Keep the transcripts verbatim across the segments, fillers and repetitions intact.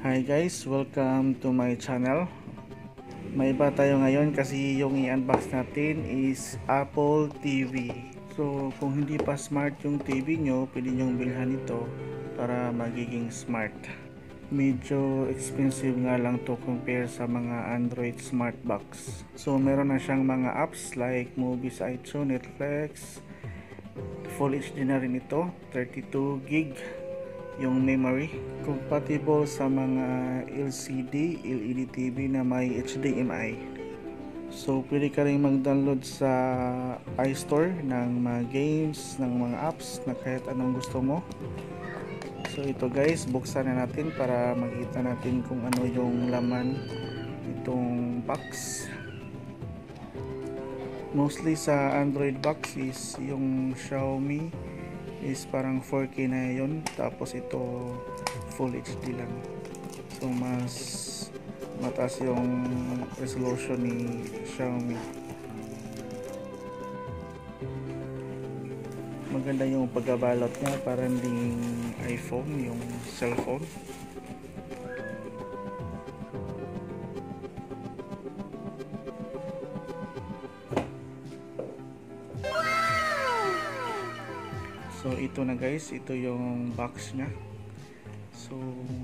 Hi guys, welcome to my channel. May iba tayo ngayon kasi yung i-unbox natin is Apple T V. So kung hindi pa smart yung T V nyo, pwede nyong bilhan ito para magiging smart. Medyo expensive nga lang to compare sa mga Android smart box. So meron na siyang mga apps like Movies iTunes, Netflix, Full H D na rin ito, thirty-two gig yung memory, compatible sa mga L C D, L E D T V na may H D M I. So pwede ka rin mag-download sa iStore ng mga games, ng mga apps na kahit anong gusto mo. So ito guys, buksan na natin para makita natin kung ano yung laman itong box. Mostly sa Android box is yung Xiaomi is parang four K na yun, tapos ito Full H D lang, so mas mataas yung resolution ni Xiaomi. Maganda yung pagkabalot niya, parang ding iPhone yung cellphone. So ito na guys, ito yung box nya. So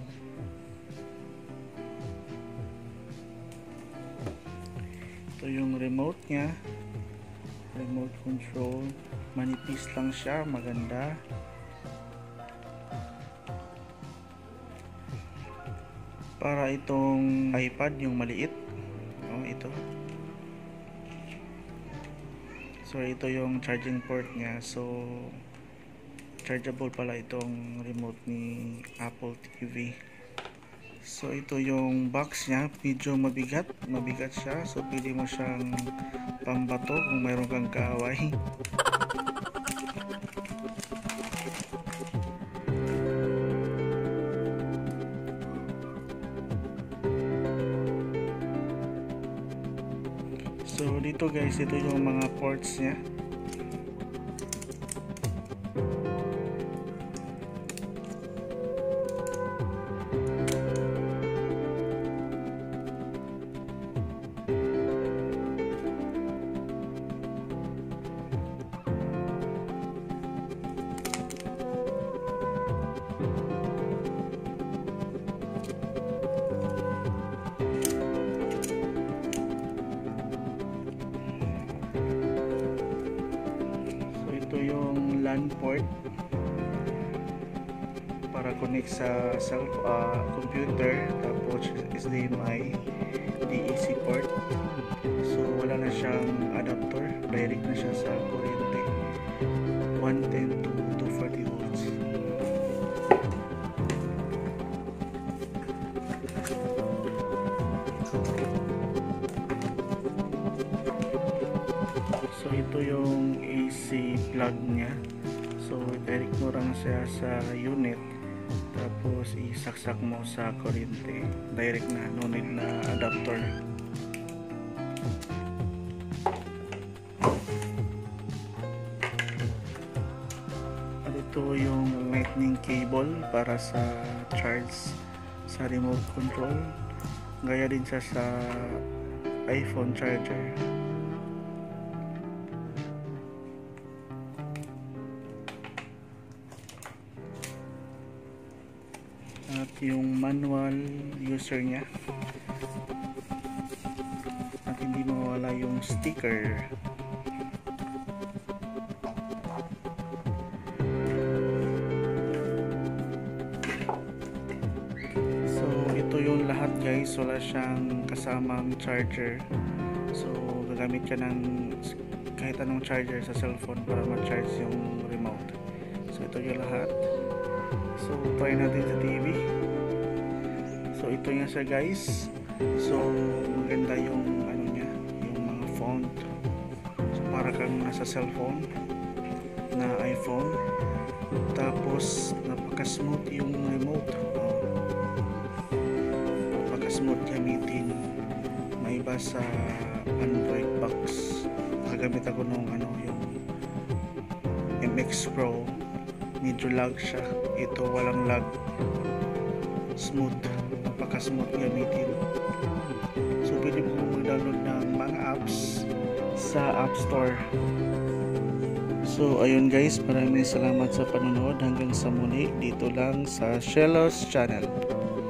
ito yung remote nya, remote control. Manipis lang siya, maganda. Para itong iPad yung maliit. Oh, ito. So ito yung charging port nya. So chargeable pala itong remote ni Apple T V. So ito yung box nya, medyo mabigat, mabigat siya. So pwede mo siyang pambato kung mayroon kang kaaway. So dito guys, ito yung mga ports nya. Ito yung LAN port para connect sa cell, uh, computer, tapos H D M I, D E C port. So wala na siyang adapter, direct na siya sa kuryente, one ten to two forty volts. So ito yung A C plug nya. So direct mo lang siya sa unit, tapos isaksak mo sa kuryente, direct na, no need na adapter. At ito yung lightning cable para sa charge sa remote control, gaya din siya sa iPhone charger. At yung manual user nya, at hindi mawala yung sticker. So ito yung lahat guys, wala siyang kasamang charger. So gagamit ka ng kahit anong charger sa cellphone para ma-charge yung remote. So ito yung lahat. So try natin sa T V. So ito nga siya guys. So maganda yung ano niya, yung mga font. So para kang nasa cellphone na iPhone. Tapos napaka-smooth yung remote. Oh. Napaka-smooth gamitin. May iba sa Android box. Nagamit ako nung ano yung M X Pro. Medyo lag siya. Ito walang lag, smooth. napaka-smooth gamitin. So pwede po mag-download ng mga apps sa App Store. So ayun guys, maraming salamat sa panonood. Hanggang sa muli dito lang sa Shellos Channel.